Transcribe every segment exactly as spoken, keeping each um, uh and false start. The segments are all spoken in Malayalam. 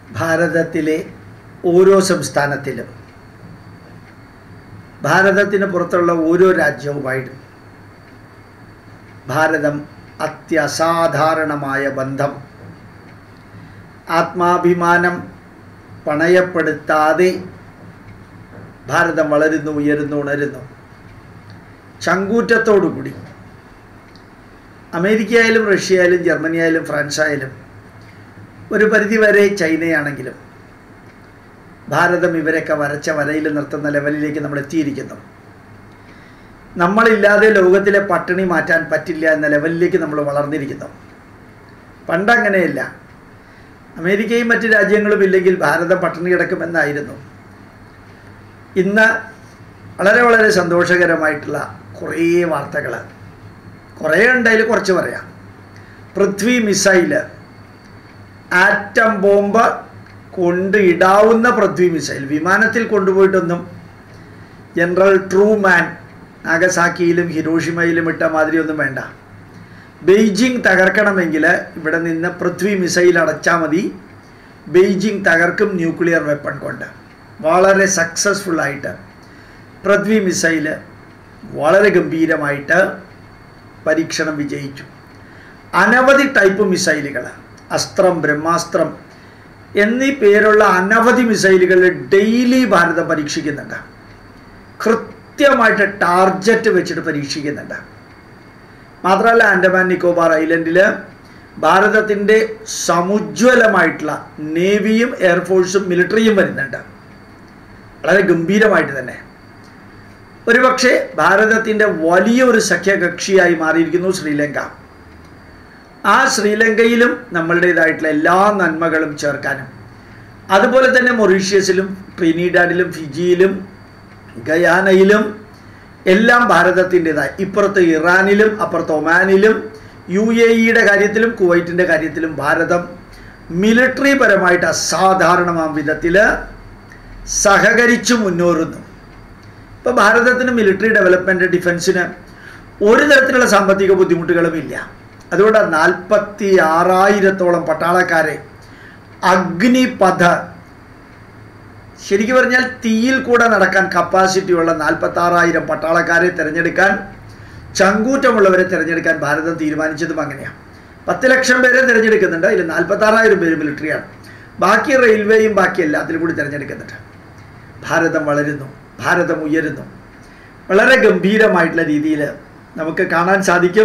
ഭാരതത്തിലെ ഓരോ സംസ്ഥാനത്തിലും ഭാരതത്തിന് പുറത്തുള്ള ഓരോ രാജ്യവുമായിട്ട് ഭാരതം അത്യസാധാരണമായ ബന്ധം ആത്മാഭിമാനം പണയപ്പെടുത്താതെ ഭാരതം വളരുന്നു, ഉയരുന്നു, ഉണരുന്നു. ചങ്കൂറ്റത്തോടുകൂടി അമേരിക്കയായാലും റഷ്യയായാലും ജർമ്മനിയായാലും ഫ്രാൻസായാലും ഒരു പരിധിവരെ ചൈനയാണെങ്കിലും ഭാരതം ഇവരൊക്കെ വരച്ച വരയിൽ നിർത്തുന്ന ലെവലിലേക്ക് നമ്മൾ എത്തിയിരിക്കുന്നു. നമ്മളില്ലാതെ ലോകത്തിലെ പട്ടിണി മാറ്റാൻ പറ്റില്ല എന്ന ലെവലിലേക്ക് നമ്മൾ വളർന്നിരിക്കുന്നു. പണ്ടങ്ങനെയല്ല. അമേരിക്കയും മറ്റ് രാജ്യങ്ങളും ഇല്ലെങ്കിൽ ഭാരതം പട്ടിണി കിടക്കുമെന്നായിരുന്നു. ഇന്ന് വളരെ വളരെ സന്തോഷകരമായിട്ടുള്ള കുറേ വാർത്തകൾ, കുറേ ഉണ്ടായാലും കുറച്ച് പറയാം. പൃഥ്വി മിസൈല്, ആറ്റം ബോംബ് കൊണ്ട് ഇടാവുന്ന പൃഥ്വി മിസൈൽ, വിമാനത്തിൽ കൊണ്ടുപോയിട്ടൊന്നും ജനറൽ ട്രൂമാൻ നാഗസാക്കിയിലും ഹിരോഷിമയിലും ഇട്ട മാതിരിയൊന്നും വേണ്ട. ബെയ്ജിങ് തകർക്കണമെങ്കിൽ ഇവിടെ നിന്ന് പൃഥ്വി മിസൈൽ അടച്ചാൽ മതി. ബെയ്ജിങ് തകർക്കും ന്യൂക്ലിയർ വെപ്പൺ കൊണ്ട്. വളരെ സക്സസ്ഫുള്ളായിട്ട് പൃഥ്വി മിസൈല് വളരെ ഗംഭീരമായിട്ട് പരീക്ഷണം വിജയിച്ചു. അനവധി ടൈപ്പ് മിസൈലുകൾ, അസ്ത്രം, ബ്രഹ്മാസ്ത്രം എന്നീ പേരുള്ള അനവധി മിസൈലുകൾ ഡെയിലി ഭാരതം പരീക്ഷിക്കുന്നുണ്ട്. കൃത്യമായിട്ട് ടാർജറ്റ് വെച്ചിട്ട് പരീക്ഷിക്കുന്നുണ്ട്. മാത്രമല്ല, ആൻഡമാൻ നിക്കോബാർ ഐലൻഡിൽ ഭാരതത്തിൻ്റെ സമുജ്വലമായിട്ടുള്ള നേവിയും എയർഫോഴ്സും മിലിറ്ററിയും വരുന്നുണ്ട്. വളരെ ഗംഭീരമായിട്ട് തന്നെ. ഒരുപക്ഷെ ഭാരതത്തിൻ്റെ വലിയൊരു സഖ്യകക്ഷിയായി മാറിയിരിക്കുന്നു ശ്രീലങ്ക. ആ ശ്രീലങ്കയിലും നമ്മളുടേതായിട്ടുള്ള എല്ലാ നന്മകളും ചേർക്കാനും, അതുപോലെ തന്നെ മൊറീഷ്യസിലും ട്രിനിഡാഡിലും ഫിജിയിലും ഗയാനയിലും എല്ലാം ഭാരതത്തിൻ്റെതായി, ഇപ്പുറത്ത് ഇറാനിലും അപ്പുറത്ത് ഒമാനിലും യു എ ഇയുടെ കാര്യത്തിലും കുവൈറ്റിൻ്റെ കാര്യത്തിലും ഭാരതം മിലിറ്ററി പരമായിട്ട് അസാധാരണമാം വിധത്തിൽ സഹകരിച്ചു മുന്നേറുന്നു. ഇപ്പോൾ ഭാരതത്തിന് മിലിറ്ററി ഡെവലപ്മെൻറ്റ്, ഡിഫൻസിന് ഒരു തരത്തിലുള്ള സാമ്പത്തിക ബുദ്ധിമുട്ടുകളും ഇല്ല. അതുകൊണ്ട് നാൽപ്പത്തി ആറായിരത്തോളം പട്ടാളക്കാരെ അഗ്നിപഥ, ശരിക്കും പറഞ്ഞാൽ തീയിൽ കൂടെ നടക്കാൻ കപ്പാസിറ്റിയുള്ള നാൽപ്പത്തി ആറായിരം പട്ടാളക്കാരെ തിരഞ്ഞെടുക്കാൻ, ചങ്കൂറ്റമുള്ളവരെ തിരഞ്ഞെടുക്കാൻ ഭാരതം തീരുമാനിച്ചതും അങ്ങനെയാണ്. പത്ത് ലക്ഷം പേരെ തിരഞ്ഞെടുക്കുന്നുണ്ട്. അതിൽ നാൽപ്പത്തി ആറായിരം പേര് മിലിറ്ററിയാണ്. ബാക്കി റെയിൽവേയും ബാക്കി എല്ലാത്തിലും കൂടി തിരഞ്ഞെടുക്കുന്നുണ്ട്. ഭാരതം വളരുന്നു, ഭാരതം ഉയരുന്നു. വളരെ ഗംഭീരമായിട്ടുള്ള രീതിയിൽ നമുക്ക് കാണാൻ സാധിക്കും.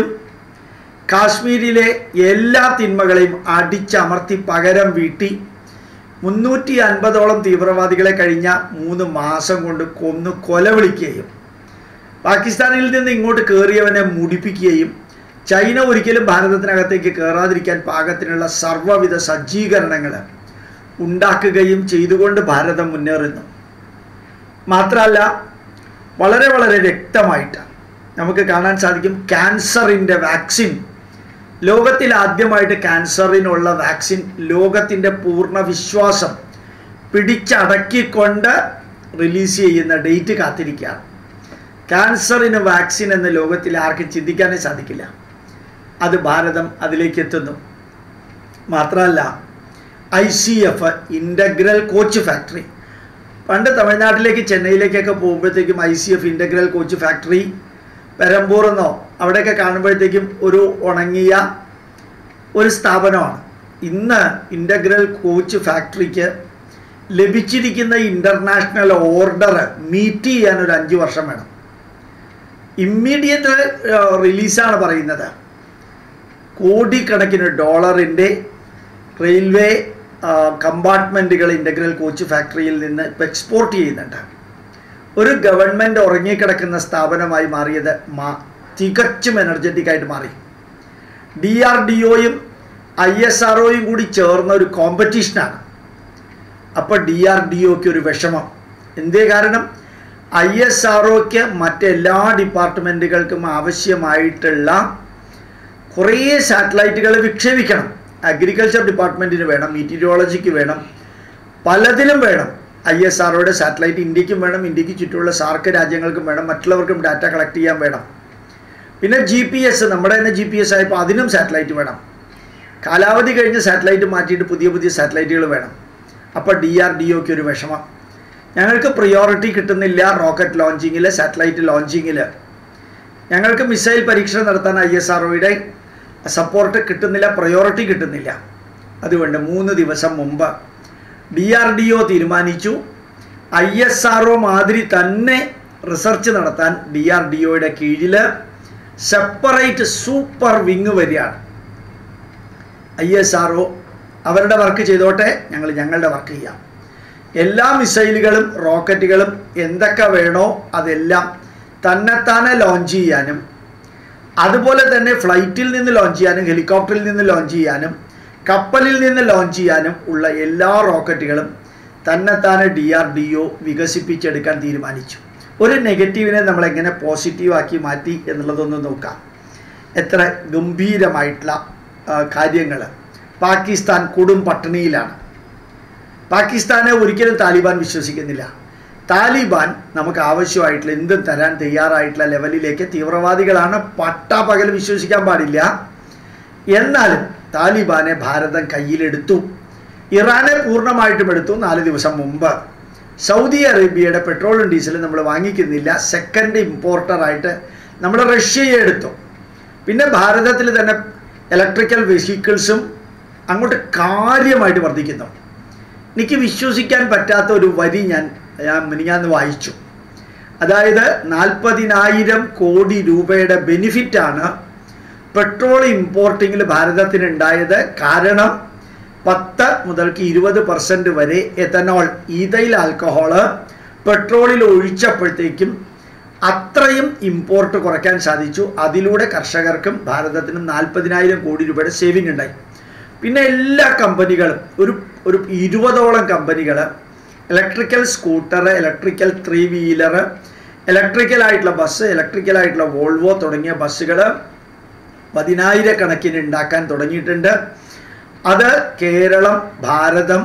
കാശ്മീരിലെ എല്ലാ തിന്മകളെയും അടിച്ചമർത്തി പകരം വീട്ടി മുന്നൂറ്റി അൻപതോളം തീവ്രവാദികളെ കഴിഞ്ഞ മൂന്ന് മാസം കൊണ്ട് കൊന്നു കൊലവിളിക്കുകയും പാകിസ്ഥാനിൽ നിന്ന് ഇങ്ങോട്ട് കയറിയവനെ മുടിപ്പിക്കുകയും ചൈന ഒരിക്കലും ഭാരതത്തിനകത്തേക്ക് കയറാതിരിക്കാൻ പാകത്തിനുള്ള സർവ്വവിധ സജ്ജീകരണങ്ങൾ ഉണ്ടാക്കുകയും ചെയ്തുകൊണ്ട് ഭാരതം മുന്നേറുന്നു. മാത്രമല്ല, വളരെ വളരെ വ്യക്തമായിട്ട് നമുക്ക് കാണാൻ സാധിക്കും, ക്യാൻസറിൻ്റെ വാക്സിൻ, ലോകത്തിൽ ആദ്യമായിട്ട് ക്യാൻസറിനുള്ള വാക്സിൻ ലോകത്തിൻ്റെ പൂർണ്ണ വിശ്വാസം പിടിച്ചടക്കിക്കൊണ്ട് റിലീസ് ചെയ്യുന്ന ഡേറ്റ് കാത്തിരിക്കുകയാണ്. ക്യാൻസറിന് വാക്സിൻ എന്ന് ലോകത്തിൽ ആർക്കും ചിന്തിക്കാനേ സാധിക്കില്ല. അത് ഭാരതം അതിലേക്ക് എത്തുന്നു. മാത്രമല്ല, I C F integral coach factory, പണ്ട് തമിഴ്നാട്ടിലേക്ക് ചെന്നൈയിലേക്കൊക്കെ പോകുമ്പോഴത്തേക്കും I C F integral coach factory പെരമ്പൂർന്നോ അവിടെയൊക്കെ കാണുമ്പോഴത്തേക്കും ഒരു ഉണങ്ങിയ ഒരു സ്ഥാപനമാണ്. ഇന്ന് ഇൻ്റഗ്രൽ കോച്ച് ഫാക്ടറിക്ക് ലഭിച്ചിരിക്കുന്ന ഇൻ്റർനാഷണൽ ഓർഡർ മീറ്റ് ചെയ്യാൻ ഒരു അഞ്ച് വർഷം വേണം. ഇമ്മീഡിയറ്റ് റിലീസാണ് പറയുന്നത്. കോടിക്കണക്കിന് ഡോളറിൻ്റെ റെയിൽവേ കമ്പാർട്ട്മെൻറ്റുകൾ ഇൻ്റഗ്രൽ കോച്ച് ഫാക്ടറിയിൽ നിന്ന് ഇപ്പോൾ എക്സ്പോർട്ട് ചെയ്യുന്നുണ്ട്. ഒരു ഗവൺമെൻറ് ഉറങ്ങിക്കിടക്കുന്ന സ്ഥാപനമായി മാറിയത് മാ തികച്ചും എനർജറ്റിക് ആയിട്ട് മാറി. ഡി ആർ ഡി ഒയും ഐ എസ് ആർ ഒയും കൂടി ചേർന്ന ഒരു കോമ്പറ്റീഷനാണ്. അപ്പോൾ ഡി ആർ ഡി ഒക്ക് ഒരു വിഷമം. എന്തേ കാരണം? ഐ എസ് ആർ ഒക്ക് മറ്റെല്ലാ ഡിപ്പാർട്ട്മെൻറ്റുകൾക്കും ആവശ്യമായിട്ടുള്ള കുറേ സാറ്റലൈറ്റുകൾ വിക്ഷേപിക്കണം. അഗ്രികൾച്ചർ ഡിപ്പാർട്ട്മെൻറ്റിന് വേണം, മീറ്റീരിയോളജിക്ക് വേണം, പലതിനും വേണം. ഐ എസ് ആർ ഒയുടെ സാറ്റലൈറ്റ് ഇന്ത്യക്കും വേണം, ഇന്ത്യക്ക് ചുറ്റുമുള്ള സാർക്ക് രാജ്യങ്ങൾക്കും വേണം, മറ്റുള്ളവർക്കും ഡാറ്റ കളക്ട് ചെയ്യാൻ വേണം. പിന്നെ ജി പി എസ്, നമ്മുടെ തന്നെ ജി പി എസ് ആയപ്പോൾ അതിനും സാറ്റലൈറ്റ് വേണം. കാലാവധി കഴിഞ്ഞ് സാറ്റലൈറ്റ് മാറ്റിയിട്ട് പുതിയ പുതിയ സാറ്റലൈറ്റുകൾ വേണം. അപ്പോൾ ഡി ആർ ഡി ഒക്ക് ഒരു വിഷമം, ഞങ്ങൾക്ക് പ്രിയോറിറ്റി കിട്ടുന്നില്ല റോക്കറ്റ് ലോഞ്ചിങ്ങിൽ, സാറ്റലൈറ്റ് ലോഞ്ചിങ്ങിൽ, ഞങ്ങൾക്ക് മിസൈൽ പരീക്ഷണം നടത്താൻ ഐ എസ് ആർ ഒയുടെ സപ്പോർട്ട് കിട്ടുന്നില്ല, പ്രയോറിറ്റി കിട്ടുന്നില്ല. അതുകൊണ്ട് മൂന്ന് ദിവസം മുമ്പ് ഡി ആർ ഡി ഒ തീരുമാനിച്ചു ഐ എസ് ആർ ഒ മാതിരി തന്നെ റിസർച്ച് നടത്താൻ ഡി ആർ ഡി ഒയുടെ കീഴിൽ സെപ്പറേറ്റ് സൂപ്പർ വിങ് വരികയാണ്. ഐ എസ് ആർ ഒ അവരുടെ വർക്ക് ചെയ്തോട്ടെ, ഞങ്ങൾ ഞങ്ങളുടെ വർക്ക് ചെയ്യാം. എല്ലാ മിസൈലുകളും റോക്കറ്റുകളും എന്തൊക്കെ വേണോ അതെല്ലാം തന്നെത്താനെ ലോഞ്ച് ചെയ്യാനും, അതുപോലെ തന്നെ ഫ്ലൈറ്റിൽ നിന്ന് ലോഞ്ച് ചെയ്യാനും, ഹെലികോപ്റ്ററിൽ നിന്ന് ലോഞ്ച് ചെയ്യാനും, കപ്പലിൽ നിന്ന് ലോഞ്ച് ചെയ്യാനും ഉള്ള എല്ലാ റോക്കറ്റുകളും തന്നെത്താനെ ഡി ആർ ഡി ഒ വികസിപ്പിച്ചെടുക്കാൻ തീരുമാനിച്ചു. ഒരു നെഗറ്റീവിനെ നമ്മൾ എങ്ങനെ പോസിറ്റീവാക്കി മാറ്റി എന്നുള്ളതൊന്ന് നോക്കാം. എത്ര ഗംഭീരമായിട്ടുള്ള കാര്യങ്ങൾ. പാകിസ്ഥാൻ കൊടും പട്ടിണിയിലാണ്. പാകിസ്ഥാനെ ഒരിക്കലും താലിബാൻ വിശ്വസിക്കുന്നില്ല. താലിബാൻ നമുക്ക് ആവശ്യമായിട്ടുള്ള എന്തും തരാൻ തയ്യാറായിട്ടുള്ള ലെവലിലേക്ക് തീവ്രവാദികളാണ്, പട്ടാപകൽ വിശ്വസിക്കാൻ പാടില്ല. എന്നാലും താലിബാനെ ഭാരതം കയ്യിലെടുത്തു. ഇറാനെ പൂർണ്ണമായിട്ടും എടുത്തു നാല് ദിവസം മുമ്പ്. സൗദി അറേബ്യയുടെ പെട്രോളും ഡീസലും നമ്മൾ വാങ്ങിക്കുന്നില്ല, സെക്കൻഡ് ഇമ്പോർട്ടറായിട്ട് നമ്മൾ റഷ്യയെ എടുത്തു. പിന്നെ ഭാരതത്തിൽ തന്നെ ഇലക്ട്രിക്കൽ വെഹിക്കിൾസും അങ്ങോട്ട് കാര്യമായിട്ട് വർദ്ധിക്കുന്നു. എനിക്ക് വിശ്വസിക്കാൻ പറ്റാത്ത ഒരു വരി ഞാൻ ഞാൻ മിനിഞ്ഞാന്ന് വായിച്ചു. അതായത് നാൽപ്പതിനായിരം കോടി രൂപയുടെ ബെനിഫിറ്റാണ് പെട്രോൾ ഇമ്പോർട്ടിങ്ങിൽ ഭാരതത്തിനുണ്ടായത്. കാരണം പത്ത് മുതൽക്ക് ഇരുപത് പെർസെൻറ്റ് വരെ എത്തനോൾ, ഈഥൈൽ ആൽക്കഹോള് പെട്രോളിൽ ഒഴിച്ചപ്പോഴത്തേക്കും അത്രയും ഇമ്പോർട്ട് കുറയ്ക്കാൻ സാധിച്ചു. അതിലൂടെ കർഷകർക്കും ഭാരതത്തിനും നാൽപ്പതിനായിരം കോടി രൂപയുടെ സേവിങ് ഉണ്ടായി. പിന്നെ എല്ലാ കമ്പനികളും ഒരു ഒരു ഇരുപതോളം കമ്പനികൾ electrical scooter, electrical three wheeler, ഇലക്ട്രിക്കലായിട്ടുള്ള ബസ്, ഇലക്ട്രിക്കലായിട്ടുള്ള വോൾവോ തുടങ്ങിയ ബസ്സുകൾ പതിനായിരക്കണക്കിന് ഉണ്ടാക്കാൻ തുടങ്ങിയിട്ടുണ്ട്. അത് കേരളം, ഭാരതം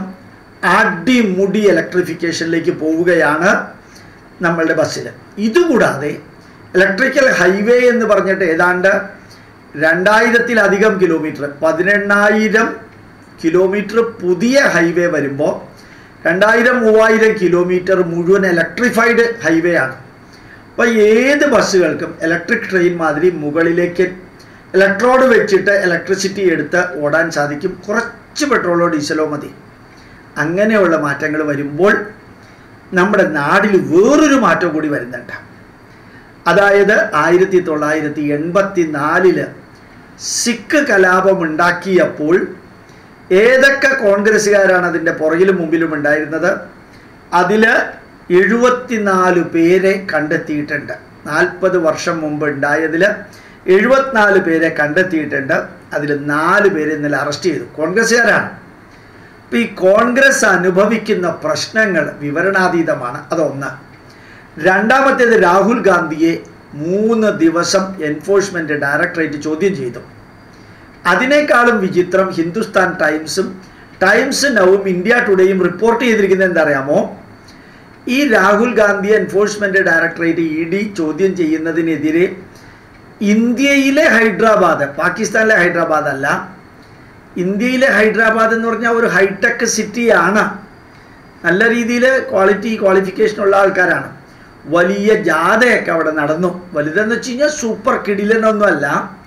അടിമുടി ഇലക്ട്രിഫിക്കേഷനിലേക്ക് പോവുകയാണ് നമ്മളുടെ ബസ്സിൽ. ഇതുകൂടാതെ ഇലക്ട്രിക്കൽ ഹൈവേ എന്ന് പറഞ്ഞിട്ട് ഏതാണ്ട് രണ്ടായിരത്തിലധികം കിലോമീറ്റർ, പതിനെണ്ണായിരം കിലോമീറ്റർ പുതിയ ഹൈവേ വരുമ്പോൾ രണ്ടായിരം മൂവായിരം കിലോമീറ്റർ മുഴുവൻ ഇലക്ട്രിഫൈഡ് ഹൈവേ ആണ്. അപ്പോൾ ഏത് ബസ്സുകൾക്കും ഇലക്ട്രിക് ട്രെയിൻ മാതിരി മുകളിലേക്ക് ഇലക്ട്രോഡ് വെച്ചിട്ട് ഇലക്ട്രിസിറ്റി എടുത്ത് ഓടാൻ സാധിക്കും. കുറച്ച് പെട്രോളോ ഡീസലോ മതി. അങ്ങനെയുള്ള മാറ്റങ്ങൾ വരുമ്പോൾ നമ്മുടെ നാടിൽ വേറൊരു മാറ്റം കൂടി വരുന്നുണ്ട്. അതായത് ആയിരത്തി തൊള്ളായിരത്തി എൺപത്തി നാലില് സിഖ് കലാപം ഉണ്ടാക്കിയപ്പോൾ ഏതൊക്കെ കോൺഗ്രസ്സുകാരാണ് അതിൻ്റെ പുറകിലും മുമ്പിലും ഉണ്ടായിരുന്നത്? അതിൽ എഴുപത്തിനാല് പേരെ കണ്ടെത്തിയിട്ടുണ്ട്. നാൽപ്പത് വർഷം മുമ്പ് ഉണ്ടായതിൽ എഴുപത്തിനാല് പേരെ കണ്ടെത്തിയിട്ടുണ്ട്. അതിൽ നാല് പേരെ ഇന്നലെ അറസ്റ്റ് ചെയ്തു. കോൺഗ്രസ്സുകാരാണ്. അപ്പം ഈ കോൺഗ്രസ് അനുഭവിക്കുന്ന പ്രശ്നങ്ങൾ വിവരണാതീതമാണ്. അതൊന്ന്. രണ്ടാമത്തേത്, രാഹുൽ ഗാന്ധിയെ മൂന്ന് ദിവസം എൻഫോഴ്സ്മെൻറ്റ് ഡയറക്ടറേറ്റ് ചോദ്യം ചെയ്തു. അതിനേക്കാളും വിചിത്രം ഹിന്ദുസ്ഥാൻ ടൈംസും ടൈംസ് നൗവും ഇന്ത്യ ടുഡേയും റിപ്പോർട്ട് ചെയ്തിരിക്കുന്നത് എന്താ അറിയാമോ? ഈ രാഹുൽ ഗാന്ധിയെ എൻഫോഴ്സ്മെൻറ്റ് ഡയറക്ടറേറ്റ് ഇ ഡി ചോദ്യം ചെയ്യുന്നതിനെതിരെ ഇന്ത്യയിലെ ഹൈദരാബാദ്, പാകിസ്ഥാനിലെ ഹൈദരാബാദ് അല്ല, ഇന്ത്യയിലെ ഹൈദരാബാദ് എന്ന് പറഞ്ഞാൽ ഒരു ഹൈടെക് സിറ്റിയാണ്. നല്ല രീതിയിൽ ക്വാളിറ്റി ക്വാളിഫിക്കേഷനുള്ള ആൾക്കാരാണ്. വലിയ ജാഥയൊക്കെ അവിടെ നടന്നു. വലുതെന്ന് വെച്ച് കഴിഞ്ഞാൽ സൂപ്പർ കിടിലനൊന്നുമല്ല.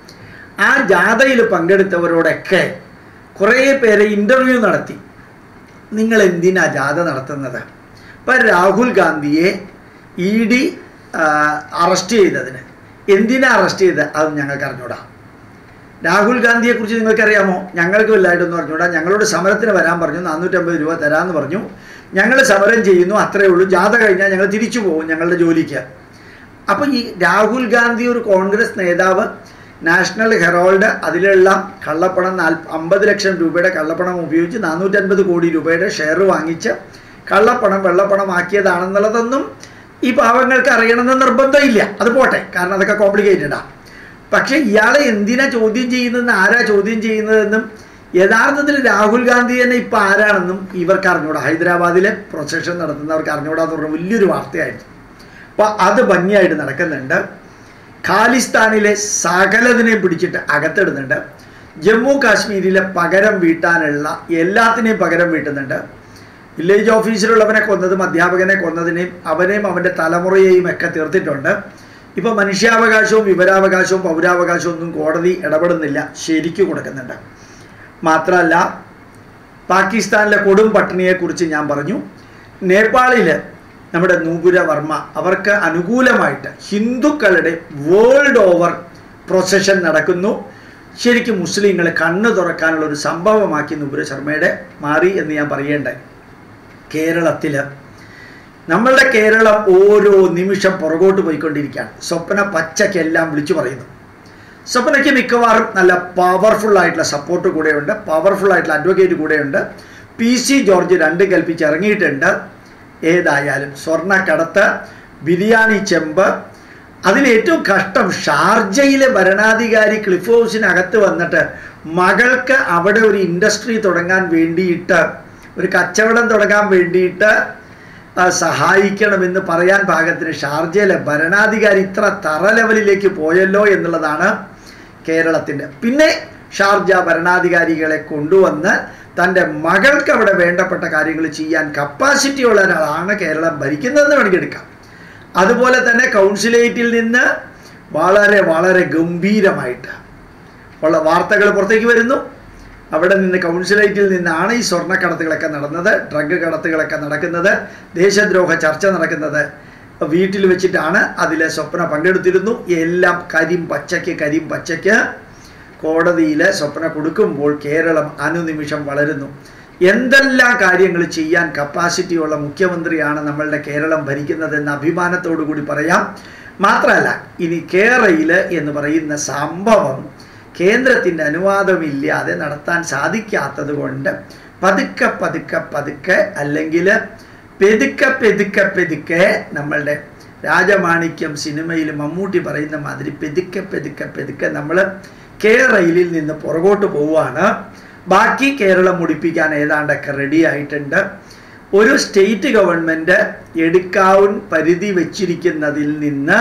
ആ ജാഥയിൽ പങ്കെടുത്തവരോടൊക്കെ കുറേ പേരെ ഇൻ്റർവ്യൂ നടത്തി. നിങ്ങൾ എന്തിനാ ജാഥ നടത്തുന്നത്? ഇപ്പം രാഹുൽ ഗാന്ധിയെ ഇ ഡി അറസ്റ്റ് ചെയ്തതിന് എന്തിനാ അറസ്റ്റ് ചെയ്തത് അത് ഞങ്ങൾക്ക് അറിഞ്ഞൂടാ. രാഹുൽ ഗാന്ധിയെക്കുറിച്ച് നിങ്ങൾക്കറിയാമോ? ഞങ്ങൾക്ക് വലുതായിട്ടൊന്നും അറിഞ്ഞൂടാ. ഞങ്ങളോട് സമരത്തിന് വരാൻ പറഞ്ഞു, നാനൂറ്റമ്പത് രൂപ തരാമെന്ന് പറഞ്ഞു. ഞങ്ങൾ സമരം ചെയ്യുന്നു, അത്രയേ ഉള്ളൂ. ജാഥ കഴിഞ്ഞാൽ ഞങ്ങൾ തിരിച്ചു പോകും ഞങ്ങളുടെ ജോലിക്ക്. അപ്പോൾ ഈ രാഹുൽ ഗാന്ധി ഒരു കോൺഗ്രസ് നേതാവ്, നാഷണൽ ഹെറാൾഡ് അതിലുള്ള കള്ളപ്പണം നാല് അമ്പത് ലക്ഷം രൂപയുടെ കള്ളപ്പണം ഉപയോഗിച്ച് നാനൂറ്റൻപത് കോടി രൂപയുടെ ഷെയർ വാങ്ങിച്ച് കള്ളപ്പണം വെള്ളപ്പണമാക്കിയതാണെന്നുള്ളതൊന്നും ഈ പാവങ്ങൾക്ക് അറിയണമെന്ന് നിർബന്ധമില്ല. അത് പോട്ടെ, കാരണം അതൊക്കെ കോംപ്ലിക്കേറ്റഡാണ്. പക്ഷേ ഇയാളെ എന്തിനാ ചോദ്യം ചെയ്യുന്നതെന്ന്, ആരാ ചോദ്യം ചെയ്യുന്നതെന്നും യഥാർത്ഥത്തിൽ രാഹുൽ ഗാന്ധി തന്നെ ഇപ്പം ആരാണെന്നും ഇവർക്ക് അറിഞ്ഞൂടാ. ഹൈദരാബാദിലെ പ്രൊസഷൻ നടത്തുന്നവർക്ക് അറിഞ്ഞൂടാന്ന് പറഞ്ഞ വലിയൊരു വാർത്തയായിരുന്നു. അപ്പോൾ അത് ഭംഗിയായിട്ട് നടക്കുന്നുണ്ട്. ഖാലിസ്ഥാനിലെ സകലതിനെയും പിടിച്ചിട്ട് അകത്തിടുന്നുണ്ട്. ജമ്മു കാശ്മീരിലെ പകരം വീട്ടാനുള്ള എല്ലാത്തിനെയും പകരം വീട്ടുന്നുണ്ട്. വില്ലേജ് ഓഫീസിലുള്ളവനെ കൊന്നതും അധ്യാപകനെ കൊന്നതിനെയും അവനെയും അവൻ്റെ തലമുറയെയും ഒക്കെ തീർത്തിട്ടുണ്ട്. ഇപ്പോൾ മനുഷ്യാവകാശവും വിവരാവകാശവും പൗരാവകാശവും ഒന്നും കോടതി ഇടപെടുന്നില്ല, ശരിക്കും കൊടുക്കുന്നുണ്ട്. മാത്രമല്ല പാകിസ്ഥാനിലെ കൊടും പട്ടിണിയെക്കുറിച്ച് ഞാൻ പറഞ്ഞു. നേപ്പാളിൽ നമ്മുടെ നൂപുര വർമ്മ അവർക്ക് അനുകൂലമായിട്ട് ഹിന്ദുക്കളുടെ വേൾഡ് ഓവർ പ്രൊസഷൻ നടക്കുന്നു. ശരിക്കും മുസ്ലിങ്ങളെ കണ്ണു തുറക്കാനുള്ള ഒരു സംഭവമാക്കി നൂപുര ശർമ്മയുടെ മാറി എന്ന് ഞാൻ പറയേണ്ടത്. കേരളത്തിൽ നമ്മളുടെ കേരളം ഓരോ നിമിഷം പുറകോട്ട് പോയിക്കൊണ്ടിരിക്കുകയാണ്. സ്വപ്ന പച്ചക്കെല്ലാം വിളിച്ചു പറയുന്നു. സ്വപ്നയ്ക്ക് മിക്കവാറും നല്ല പവർഫുൾ ആയിട്ടുള്ള സപ്പോർട്ട് കൂടെയുണ്ട്, പവർഫുൾ ആയിട്ടുള്ള അഡ്വക്കേറ്റ് കൂടെയുണ്ട്. പി സി ജോർജ് രണ്ട് കൽപ്പിച്ച് ഇറങ്ങിയിട്ടുണ്ട്. ഏതായാലും സ്വർണ്ണക്കടത്ത്, ബിരിയാണി ചെമ്പ്, അതിലേറ്റവും കഷ്ടം ഷാർജയിലെ ഭരണാധികാരി ക്ലിഫ് ഹൗസിനകത്ത് വന്നിട്ട് മകൾക്ക് അവിടെ ഒരു ഇൻഡസ്ട്രി തുടങ്ങാൻ വേണ്ടിയിട്ട്, ഒരു കച്ചവടം തുടങ്ങാൻ വേണ്ടിയിട്ട് സഹായിക്കണമെന്ന് പറയാൻ പാകത്തിന് ഷാർജയിലെ ഭരണാധികാരി ഇത്ര തറ ലെവലിലേക്ക് പോയല്ലോ എന്നുള്ളതാണ് കേരളത്തിൻ്റെ. പിന്നെ ഷാർജ ഭരണാധികാരികളെ കൊണ്ടുവന്ന് തൻ്റെ മകൾക്ക് അവിടെ വേണ്ടപ്പെട്ട കാര്യങ്ങൾ ചെയ്യാൻ കപ്പാസിറ്റി ഉള്ള ഒരാളാണ് കേരളം ഭരിക്കുന്നതെന്ന് വേണമെങ്കിൽ എടുക്കാം. അതുപോലെ തന്നെ കൗൺസിലേറ്റിൽ നിന്ന് വളരെ വളരെ ഗംഭീരമായിട്ട് ഉള്ള വാർത്തകൾ പുറത്തേക്ക് വരുന്നു. അവിടെ നിന്ന് കൗൺസിലേറ്റിൽ നിന്നാണ് ഈ സ്വർണ്ണക്കടത്തുകളൊക്കെ നടന്നത്, ഡ്രഗ് കടത്തുകളൊക്കെ നടക്കുന്നത്, ദേശദ്രോഹ ചർച്ച നടക്കുന്നത് വീട്ടിൽ വെച്ചിട്ടാണ്. അതിൽ സ്വപ്ന പങ്കെടുത്തിരുന്നു. എല്ലാം കരിം പച്ചയ്ക്ക് കരിം പച്ചയ്ക്ക് കോടതിയിൽ സ്വപ്ന കൊടുക്കുമ്പോൾ കേരളം അനുനിമിഷം വളരുന്നു. എന്തെല്ലാം കാര്യങ്ങൾ ചെയ്യാൻ കപ്പാസിറ്റിയുള്ള മുഖ്യമന്ത്രിയാണ് നമ്മളുടെ കേരളം ഭരിക്കുന്നതെന്ന് അഭിമാനത്തോടു കൂടി പറയാം. മാത്രമല്ല ഇനി കേരളയിൽ എന്ന് പറയുന്ന സംഭവം കേന്ദ്രത്തിൻ്റെ അനുവാദമില്ലാതെ നടത്താൻ സാധിക്കാത്തത് കൊണ്ട് പതുക്കെ പതുക്കെ പതുക്കെ അല്ലെങ്കിൽ പെതുക്കെ പെതുക്കെ പെതുക്കെ നമ്മളുടെ രാജമാണിക്യം സിനിമയിൽ മമ്മൂട്ടി പറയുന്ന മാതിരി പെതുക്കെ പെതുക്കെ പെതുക്കെ നമ്മൾ കേരളയിൽ നിന്ന് പുറകോട്ട് പോവുകയാണ്. ബാക്കി കേരളം മുടിപ്പിക്കാൻ ഏതാണ്ടൊക്കെ റെഡി ആയിട്ടുണ്ട്. ഒരു സ്റ്റേറ്റ് ഗവൺമെൻറ് എടുക്കാവുൻ പരിധി വച്ചിരിക്കുന്നതിൽ നിന്ന്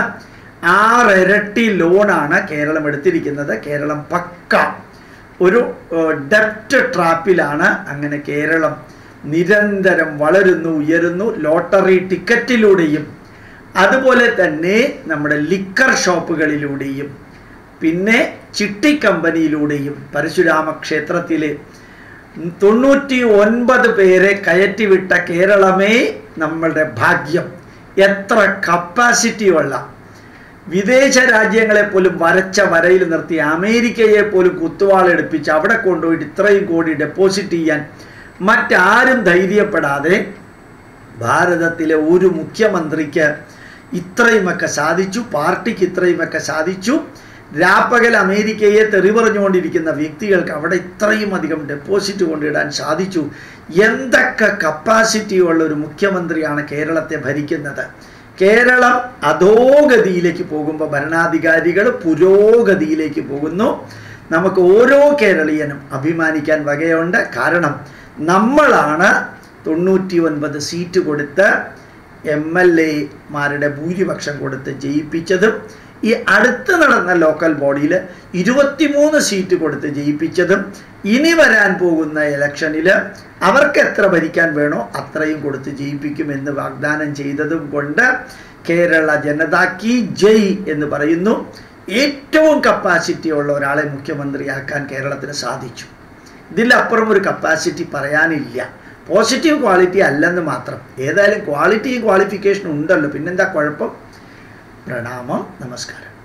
ആറിരട്ടി ലോണാണ് കേരളം എടുത്തിരിക്കുന്നത്. കേരളം പക്ക ഒരു ഡെപ്റ്റ് ട്രാപ്പിലാണ്. അങ്ങനെ കേരളം നിരന്തരം വളരുന്നു, ഉയരുന്നു. ലോട്ടറി ടിക്കറ്റിലൂടെയും അതുപോലെ തന്നെ നമ്മുടെ ലിക്കർ ഷോപ്പുകളിലൂടെയും പിന്നെ ചിട്ടി കമ്പനിയിലൂടെയും പരശുരാമ ക്ഷേത്രത്തിലെ തൊണ്ണൂറ്റി ഒൻപത് പേരെ കയറ്റിവിട്ട കേരളമേ നമ്മളുടെ ഭാഗ്യം. എത്ര കപ്പാസിറ്റിയുള്ള വിദേശ രാജ്യങ്ങളെ പോലും വരച്ച വരയിൽ നിർത്തി അമേരിക്കയെ പോലും കുത്തുവാളെടുപ്പിച്ച് അവിടെ കൊണ്ടുപോയിട്ട് ഇത്രയും കോടി ഡെപ്പോസിറ്റ് ചെയ്യാൻ മറ്റാരും ധൈര്യപ്പെടാതെ ഭാരതത്തിലെ ഒരു മുഖ്യമന്ത്രിക്ക് ഇത്രയുമൊക്കെ സാധിച്ചു, പാർട്ടിക്ക് ഇത്രയുമൊക്കെ സാധിച്ചു. രാപ്പകൽ അമേരിക്കയെ തെറി പറഞ്ഞുകൊണ്ടിരിക്കുന്ന വ്യക്തികൾക്ക് അവിടെ ഇത്രയും അധികം ഡെപ്പോസിറ്റ് കൊണ്ടിടാൻ സാധിച്ചു. എന്തൊക്കെ കപ്പാസിറ്റി ഉള്ള ഒരു മുഖ്യമന്ത്രിയാണ് കേരളത്തെ ഭരിക്കുന്നത്. കേരളം അധോഗതിയിലേക്ക് പോകുമ്പോൾ ഭരണാധികാരികൾ പുരോഗതിയിലേക്ക് പോകുന്നു. നമുക്ക് ഓരോ കേരളീയനും അഭിമാനിക്കാൻ വകയുണ്ട്. കാരണം നമ്മളാണ് തൊണ്ണൂറ്റി ഒൻപത് സീറ്റ് കൊടുത്ത് എം എൽ എമാരുടെ ഭൂരിപക്ഷം കൊടുത്ത് ജയിപ്പിച്ചതും ഈ അടുത്ത് നടന്ന ലോക്കൽ ബോഡിയിൽ ഇരുപത്തിമൂന്ന് സീറ്റ് കൊടുത്ത് ജയിപ്പിച്ചതും ഇനി വരാൻ പോകുന്ന ഇലക്ഷനിൽ അവർക്ക് എത്ര ഭരിക്കാൻ വേണോ അത്രയും കൊടുത്ത് ജയിപ്പിക്കുമെന്ന് വാഗ്ദാനം ചെയ്തതും കൊണ്ട് കേരള ജനതാക്കി ജയ് എന്ന് പറയുന്നു. ഏറ്റവും കപ്പാസിറ്റി ഉള്ള ഒരാളെ മുഖ്യമന്ത്രിയാക്കാൻ കേരളത്തിന് സാധിച്ചു. ഇതിലപ്പുറം ഒരു കപ്പാസിറ്റി പറയാനില്ല. പോസിറ്റീവ് ക്വാളിറ്റി അല്ലെന്ന് മാത്രം. ഏതായാലും ക്വാളിറ്റി ക്വാളിഫിക്കേഷൻ ഉണ്ടല്ലോ, പിന്നെന്താ കുഴപ്പം? പ്രണാമം, നമസ്കാരം.